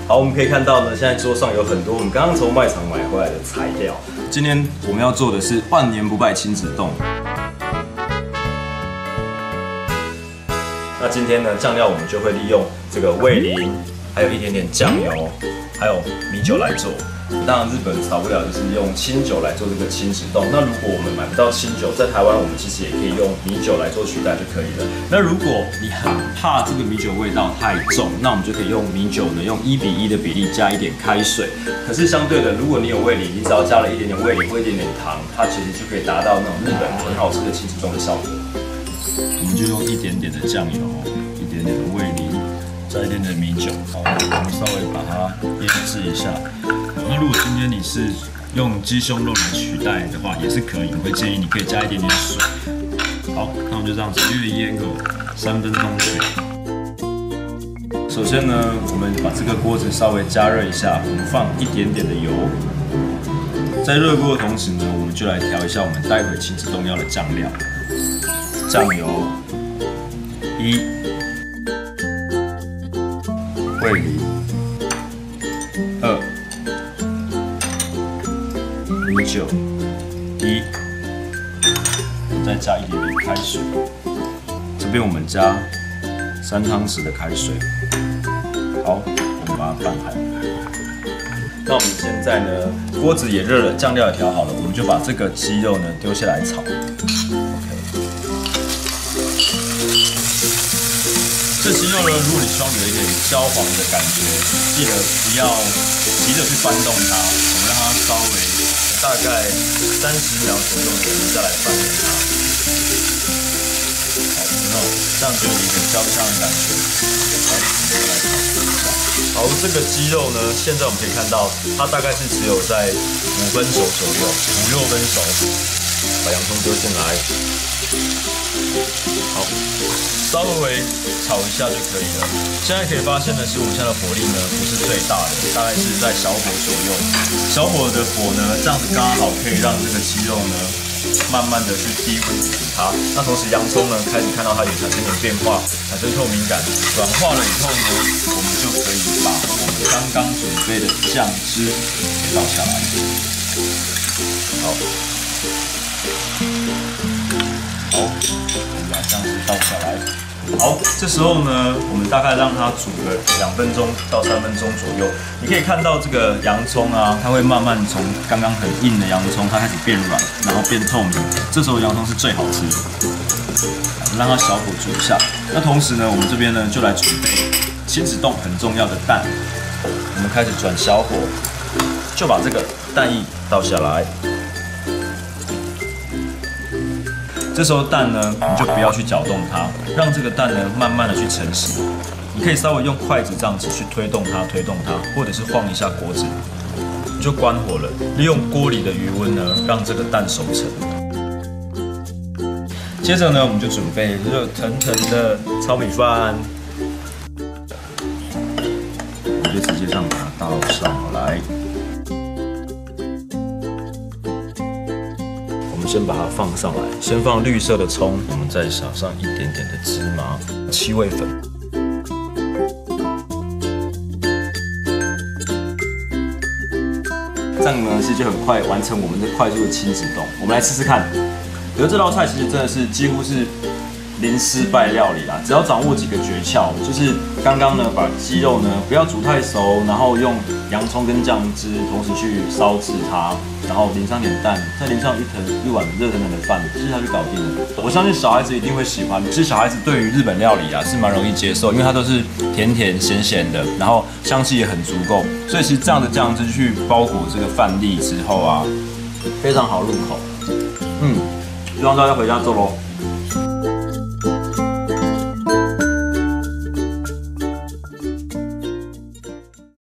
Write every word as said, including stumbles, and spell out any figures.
好，我们可以看到呢，现在桌上有很多我们刚刚从卖场买回来的材料。今天我们要做的是万年不败亲子冻。那今天呢，酱料我们就会利用这个味淋，还有一点点酱油，还有米酒来做。当然，日本少不了就是用清酒来做这个亲子冻。那如果我们买不到清酒，在台湾我们其实也可以用米酒来做取代就可以了。那如果你很怕这个米酒味道太重，那我们就可以用米酒呢，用一比一的比例加一点开水。可是相对的，如果你有味淋，你只要加了一点点味淋或一点点糖，它其实就可以达到那种日本很好吃的亲子冻的效果。我们就用一点点的酱油，一点点的味淋，再一点点米酒，好，我们稍微把它腌制一下。那如果今天你是用鸡胸肉来取代的话，也是可以。我会建议你可以加一点点水。好，那我们就这样子略腌个三分钟左右。首先呢，我们把这个锅子稍微加热一下，我们放一点点的油。在热锅的同时呢，我们就来调一下我们待会亲子冻要的酱料。酱油一，味淋二。米酒一，再加一点点开水。这边我们加三汤匙的开水。好，我们把它拌好。那我们现在呢，锅子也热了，酱料也调好了，我们就把这个鸡肉呢丢下来炒。OK。这鸡肉呢，如果你希望有一点焦黄的感觉，记得不要急着去翻动它，我们让它稍微。大概三十秒左右，我们再来翻面它。好，然后这样就有一个焦香的感觉。好，我们来炒一下。好，这个鸡肉呢，现在我们可以看到，它大概是只有在五分熟左右，五六分熟。把洋葱丢进来。好，稍微炒一下就可以了。现在可以发现的是，我们现在的火力呢不是最大的，大概是在小火左右。小火的火呢，这样子刚好可以让这个鸡肉呢，慢慢的去低温煮它。那同时洋葱呢，开始看到它也产生点变化，产生透明感，软化了以后呢，我们就可以把我们刚刚准备的酱汁给倒下来。好。好，我们把酱汁倒下来。好，这时候呢，我们大概让它煮个两分钟到三分钟左右。你可以看到这个洋葱啊，它会慢慢从刚刚很硬的洋葱，它开始变软，然后变透明。这时候洋葱是最好吃的。让它小火煮一下。那同时呢，我们这边呢就来准备亲子冻很重要的蛋。我们开始转小火，就把这个蛋液倒下来。这时候蛋呢，你就不要去搅动它，让这个蛋呢慢慢的去成型。你可以稍微用筷子这样子去推动它，推动它，或者是晃一下锅子，你就关火了。利用锅里的余温呢，让这个蛋熟成。接着呢，我们就准备热腾腾的糙米饭，我就直接这样把它倒上来。先把它放上来，先放绿色的葱，我们再撒上一点点的芝麻、七味粉。这样呢，其实就很快完成我们的快速的亲子冻。我们来试试看。我觉得这道菜其实真的是几乎是零失败料理啦，只要掌握几个诀窍，就是刚刚呢把鸡肉呢不要煮太熟，然后用洋葱跟酱汁同时去烧制它，然后淋上点蛋，再淋上一盆一碗热腾腾的饭，其实它就搞定了。我相信小孩子一定会喜欢。其实小孩子对于日本料理啊是蛮容易接受，因为它都是甜甜咸咸的，然后香气也很足够，所以其实这样的酱汁去包裹这个饭粒之后啊，非常好入口。嗯，希望大家回家做咯。